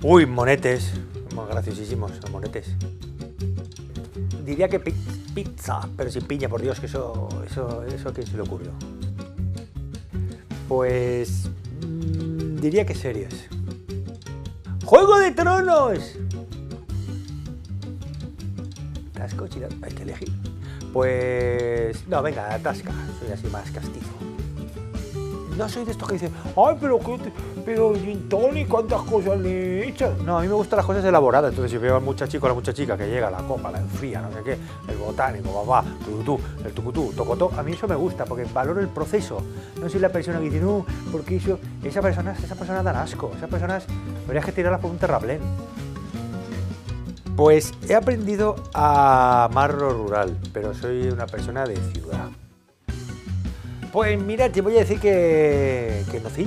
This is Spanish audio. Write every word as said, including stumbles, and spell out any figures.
Uy, monetes. Más graciosísimos, los monetes. Diría que pi pizza, pero sin piña, por Dios, que eso, eso, eso, ¿quién se le ocurrió? Pues mmm, diría que series. ¡Juego de Tronos! Tasco, chino, hay que elegir. Pues no, venga, Tasca, soy así más castizo. No soy de estos que dicen, ay, pero qué, pero gin tonic, cuántas cosas le he hecho. No, a mí me gustan las cosas elaboradas. Entonces, si veo al muchachico o a la muchachica que llega, la copa, la enfría, no sé qué, el botánico, babá, turutú, el tucutú, tocotó, a mí eso me gusta porque valoro el proceso. No soy la persona que dice, no, porque eso, esa persona, esa persona dan asco, esas personas habría que tirarlas por un terraplén. Pues he aprendido a amar lo rural, pero soy una persona de ciudad. Pues mira, te voy a decir que, que no